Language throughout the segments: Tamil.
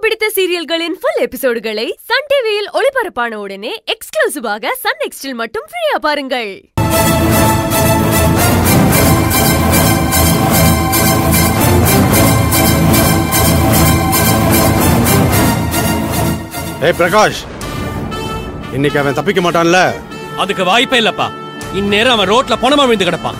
பிடித்த சீரியல்களின் full எபிசோடுகளை சன் டிவியில் ஒளிபரப்பான உடனே எக்ஸ்க்ளூசிவாக சன் நெக்ஸ்டில் மட்டும் ஃப்ரீயா பாருங்கள். ஏய் பிரகாஷ், இன்னைக்கு அவன் தப்பிக்க மாட்டான்ல? அதுக்கு வாய்ப்பே இல்லப்பா. இந்நேரம் அவன் ரோட்ல பணமா விழுந்து கிடப்பான்.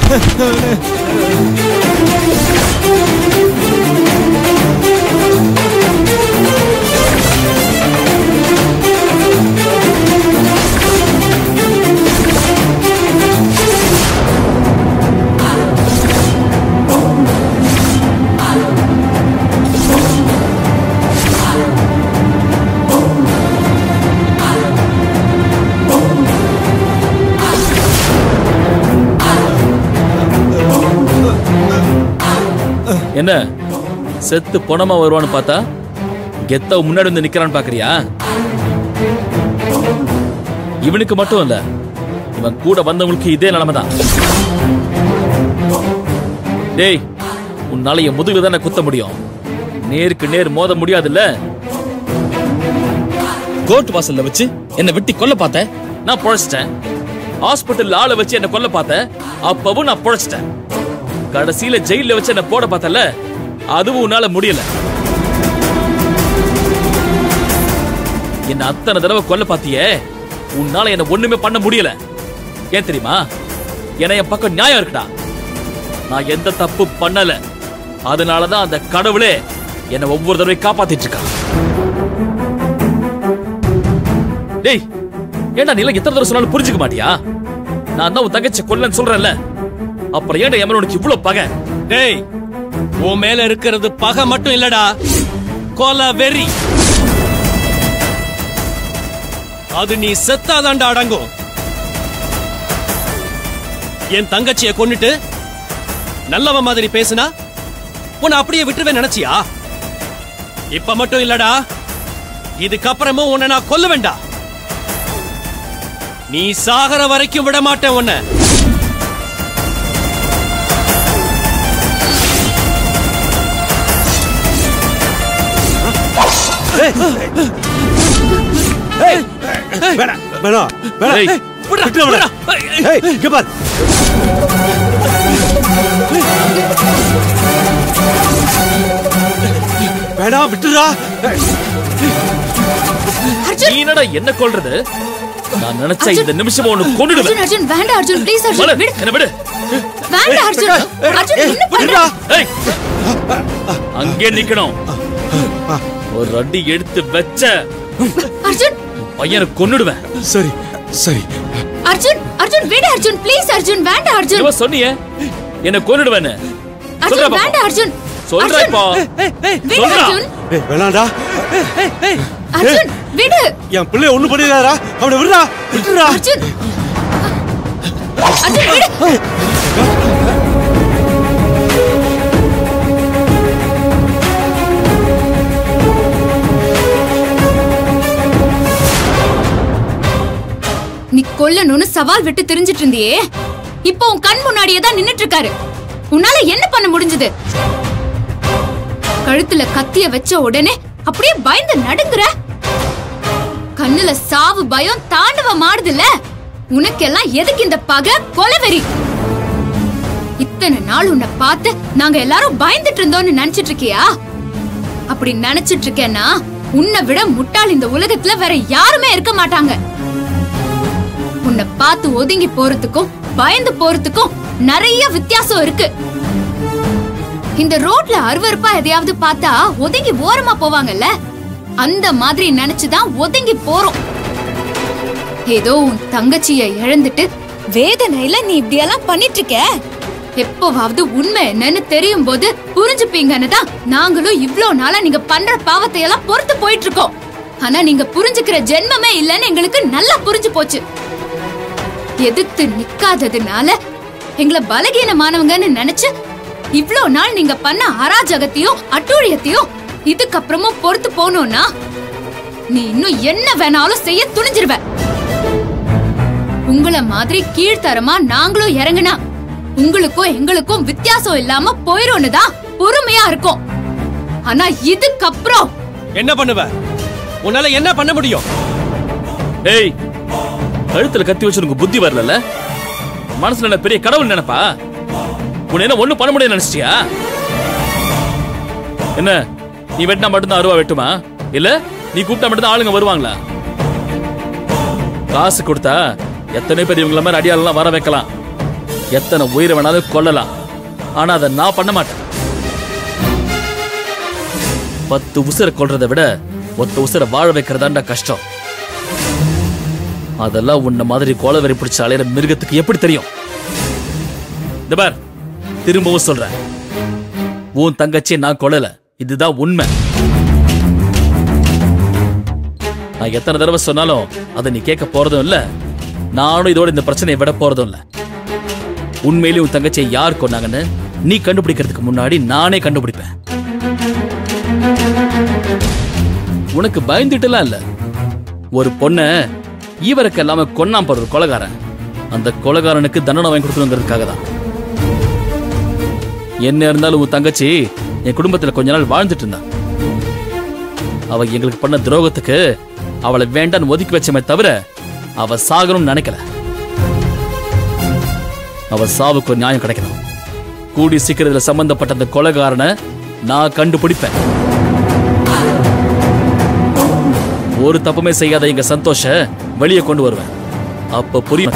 என்ன செத்து பொணமா வருவான்னு பார்த்தா கெத்த முன்னாடி வந்து நிக்கிறான்னு பாக்குறியா? இவனுக்கு மட்டும் இல்ல, இவன் கூட வந்தவங்களுக்கு இதே நிலைமைதான். டேய், உன்னால என் முதுகுல தானே குத்த முடியும், நேருக்கு நேர் மோத முடியாதுல்ல. கோர்ட் வாசல்ல வச்சு என்ன வெட்டி கொல்ல பார்த்த, நான் பொழைச்சிட்டேன். ஹாஸ்பிட்டல் ஆளை வச்சு என்ன கொல்ல பார்த்த, அப்பவும் நான் பொழைச்சிட்டேன். கடைசியில ஜெயில வச்சு என்ன போட பார்த்தல, அதுவும் உன்னால முடியல. என்ன அத்தனை தடவை கொல்ல பார்த்தியே, உன்னால என்ன ஒண்ணுமே பண்ண முடியல. ஏன் தெரியுமா? ஏன்னா என் பக்கம் நியாயம் இருக்குடா. நான் எந்த தப்பு பண்ணல, அதனாலதான் அந்த கடவுளே என்ன ஒவ்வொரு தடவை காப்பாத்திட்டு இருக்கான். டேய், ஏன்டா நீ எத்தனை தடவை சொன்னாலும் புரிஞ்சுக்க மாட்டியா? நான் தான் உன் தங்கச்சி கொல்லன்னு சொல்றேன்ல, அப்புறம் ஏன்டா என் உனக்கு இவ்வளவு பகை? டேய், உன் மேல இருக்கிறது பகை மட்டும் இல்லடா, கொலை வெறி. அது நீ செத்தாதாண்டா அடங்கும். என் தங்கச்சியை கொன்னுட்டு நல்லவன் மாதிரி பேசுனா உன்னை அப்படியே விட்டுருவே நினைச்சியா? இப்ப மட்டும் இல்லடா, இதுக்கப்புறமும் உன்னை நான் கொல்ல வேண்டாம். நீ சாகர வரைக்கும் விட மாட்டேன் உன்னை. நீனடா என்ன கொல்றது? நான் நினைச்ச இந்த நிமிஷம் ஒன்னு கொன்னுடுவேன். அர்ஜுன், வேண்டாம் அர்ஜுன், ப்ளீஸ் அர்ஜுன், விடு. என்ன விடு. வேண்டாம் அர்ஜுன். அர்ஜுன் என்ன பண்ற? ஏய், அங்கே நிக்கணும். ஒரு அடி எடுத்து வெச்ச அர்ஜுன், பையனை கொன்னுடுவேன். சரி சரி அர்ஜுன், அர்ஜுன் விடு அர்ஜுன், ப்ளீஸ் அர்ஜுன், வேண்டாம் அர்ஜுன். நீ சொன்னியே என்ன கொன்னுடுவேன்னு. அர்ஜுன் வேண்டாம் அர்ஜுன். சொல்றேப்பா. விடு அர்ஜுன். ஏய் வேணாம்டா. அர்ஜுன் விடு. என் பிள்ளை ஒண்ணு பண்ணிடாதடா. அவனை விடுடா. விட்டுடா. அர்ஜுன். அர்ஜுன் விடு. நீ கொல்லணும்னு சவால் விட்டு தெரிஞ்சிட்டு இருந்தியே, இப்போ உன் கண் முன்னாடியே தான் நின்னுட்டு இருக்காரு. உன்னால என்ன பண்ண முடிஞ்சது? கழுத்துல கத்திய வச்ச உடனே அப்படியே பயந்து நடுங்குற. கண்ணுல சாவு பயம் தாண்டவம் ஆடுதுல. உனக்கெல்லாம் எதுக்கு இந்த பகை, கொலைவெறி? இத்தனை நாள் உன்னை பார்த்து நாங்க எல்லாரும் பயந்துட்டு இருந்தோம்னு நினைச்சிட்டு இருக்கியா? அப்படி நினைச்சிட்டு இருக்கேன்னா உன்னை விட முட்டாள் இந்த உலகத்துல வேற யாருமே இருக்க மாட்டாங்க. உன்னை பார்த்து ஒதுங்கி போறதுக்கும் பயந்து போறதுக்கும் நிறைய வித்தியாசம் இருக்கு. இந்த ரோட்ல அருவருப்பா எதையாவது பார்த்தா ஒதுங்கி ஓரமா போவாங்கல்ல, அந்த மாதிரி நினைச்சுதான் ஒதுங்கி போறோம். ஏதோ உன் தங்கச்சிய இழந்துட்டு வேதனையில நீ இப்படி எல்லாம் பண்ணிட்டு இருக்க. எப்பவாவது உண்மை என்னன்னு தெரியும் போது புரிஞ்சுப்பீங்கன்னு தான் நாங்களும் இவ்ளோ நாளா நீங்க பண்ற பாவத்தை எல்லாம் பொறுத்து போயிட்டு இருக்கோம். ஆனா நீங்க புரிஞ்சுக்கிற ஜென்மமே இல்லன்னு எங்களுக்கு நல்லா புரிஞ்சு போச்சு. எதிர்த்து நிக்காததுனால எங்களை பலகீனமானவங்கன்னு நினைச்சு இவ்ளோ நாள் நீங்க பண்ண அராஜகத்தையும் அட்டூழியத்தையும் இதுக்கப்புறமும் பொறுத்து போனோம்னா நீ இன்னும் என்ன வேணாலும் செய்ய துணிஞ்சிருவ. உங்களை மாதிரி கீழ்த்தரமா நாங்களும் இறங்குனா உங்களுக்கும் எங்களுக்கும் வித்தியாசம் இல்லாம போயிரோன்னு தான் பொறுமையா இருக்கும். ஆனா இதுக்கப்புறம் என்ன பண்ணுவ? உன்னால என்ன பண்ண முடியும்? டேய், கழுத்துல கத்தி வச்சு உனக்கு புத்தி வரல? மனசுல என்ன பெரிய கடவுள் நினைப்பா? உன்னை என்ன ஒண்ணும் பண்ண முடியாது நினைச்சிட்டியா? என்ன நீ வெட்டினா மட்டும்தான் அருவா வெட்டுமா? இல்ல நீ கூப்பிட்டா மட்டும்தான் ஆளுங்க வருவாங்களா? காசு கொடுத்தா எத்தனை பேர் இவங்கள மாதிரி அடியாளெல்லாம் வர வைக்கலாம், எத்தனை உயிரை வேணாலும் கொல்லலாம். ஆனா அதை நான் பண்ண மாட்டேன். 10 உசுரை கொல்றதை விட 1 உசுரை வாழ வைக்கிறதாண்டா கஷ்டம். அதெல்லாம் உன்ன மாதிரி கோலவெறி பிடிச்ச அலையிற மிருகத்துக்கு எப்படி தெரியும்? இந்த பார், திரும்பவும் சொல்றேன், உன் தங்கச்சியை நான் கொல்லல, இதுதான் உண்மை. நான் எத்தனை தடவை சொன்னாலும் அதை நீ கேட்க போறதும் இல்ல, நானும் இதோட இந்த பிரச்சனையை விட போறதும் இல்ல. உண்மையிலேயே உன் தங்கச்சியை யார் கொன்னாங்கன்னு நீ கண்டுபிடிக்கிறதுக்கு முன்னாடி நானே கண்டுபிடிப்பேன். உனக்கு பயந்துட்டுலாம் இல்ல, ஒரு பொண்ண ஈவருக்கு எல்லாம கொன்னான் பாரு ஒரு கொலைகாரன், அந்த கொலைகாரனுக்கு தண்டனை வாங்கி கொடுக்கணுங்கிறதுக்காக தான். என்ன இருந்தாலும் உன் தங்கச்சி என் குடும்பத்துல கொஞ்ச நாள் வாழ்ந்துட்டு இருந்தா. அவ எங்களுக்கு பண்ண துரோகத்துக்கு அவளை வேண்டான்னு ஒதுக்கி வச்சமே தவிர அவ சாகணும்னு நினைக்கல. அவ சாவுக்கு ஒரு நியாயம் கிடைக்கணும். கூடி சீக்கிரத்துல சம்பந்தப்பட்ட அந்த கொலைகாரனை நான் கண்டுபிடிப்பேன். ஒரு தப்புமே செய்யாத எங்க சந்தோஷ வெளியே கொண்டு வருவேன். அப்ப புரியும்.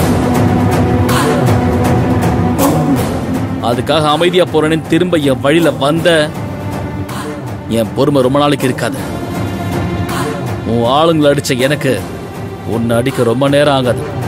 அதுக்காக அமைதியா போறேன்னு திரும்ப என் வழியில வந்த என் பொறுமை ரொம்ப நாளைக்கு இருக்காது. உன் ஆளுங்களை அடிச்ச எனக்கு உன்னை அடிக்க ரொம்ப நேரம் ஆகாது.